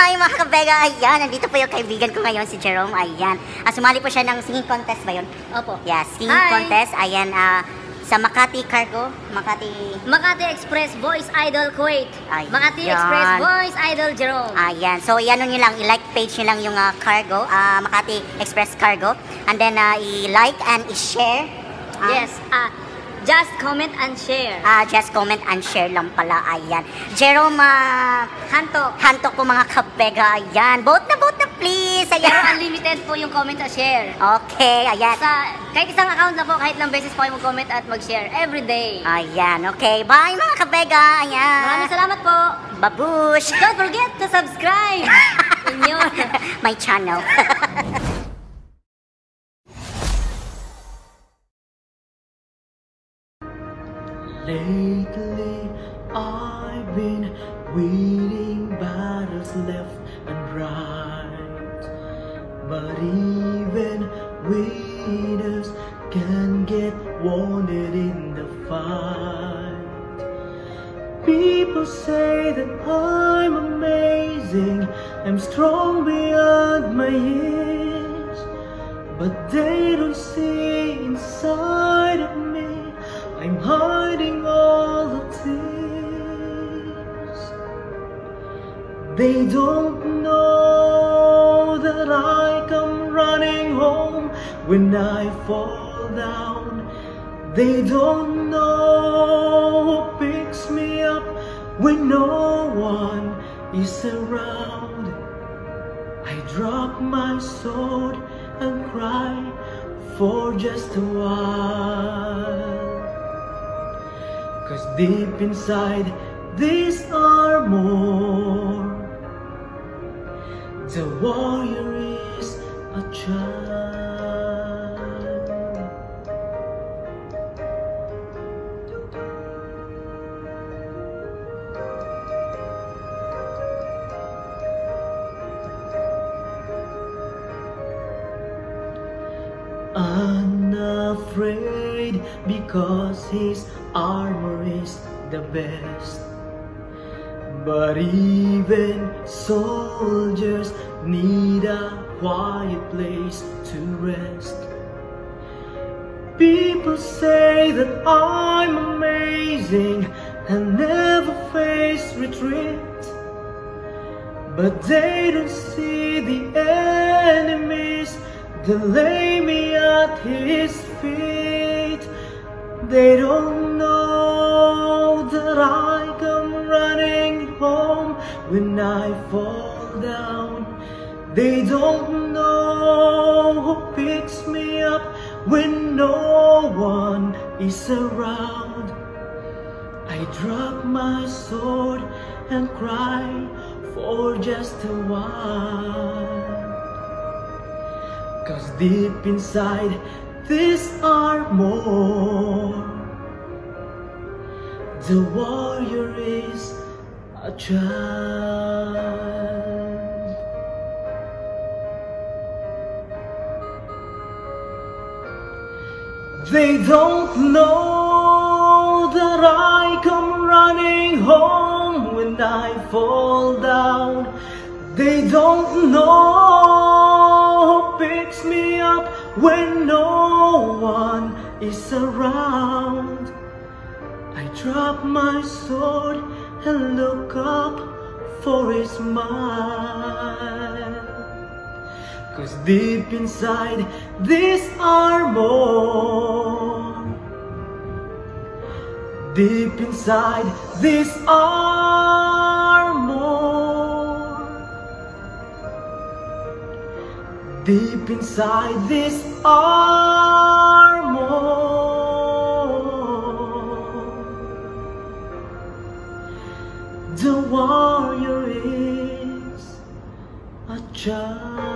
Hi mga kabega, ayan, nandito po yung kaibigan ko ngayon, si Jerome, ayan. Sumali po siya ng singing contest ba yun? Opo. Yes, singing contest, ayan, sa Makati Cargo, Makati Express Voice Idol Kuwait. Ayan. Makati Express Voice Idol Jerome. Ayan, so ano nyo lang, i-like page nyo lang yung Cargo, Makati Express Cargo. And then, i-like and i-share. Yes, just comment and share. Just comment and share lang pala, ayan. Jerome, Hantok po mga kabega, ayan. Vote na please, ayan. Pero unlimited po yung comment at share. Okay, ayan. Kahit isang account na po, kahit lang beses po kayo mag-comment at mag-share every day. Ayan, okay. Bye mga kabega, ayan. Maraming salamat po. Babush. Don't forget to subscribe in your my channel. Lately, I've been winning battles left and right, but even winners can get wounded in the fight. People say that I'm amazing, I'm strong beyond my years, but they don't see inside of me I'm hiding all the tears. They don't know that I come running home when I fall down. They don't know who picks me up when no one is around. I drop my sword and cry for just a while. 'Cause deep inside this armor, the warrior is a child. Unafraid because his armor is the best. But even soldiers need a quiet place to rest. People say that I'm amazing and never face retreat, but they don't see the enemies that lay me at his feet. They don't know that I come running home when I fall down. They don't know who picks me up when no one is around. I drop my sword and cry for just a while. 'Cause deep inside this armor, the warrior is a child. They don't know that I come running home when I fall down. They don't know who picks me up when no one is around. I drop my sword and look up for a smile. 'Cause deep inside this armor, deep inside this armor, deep inside this armor, the warrior is a child.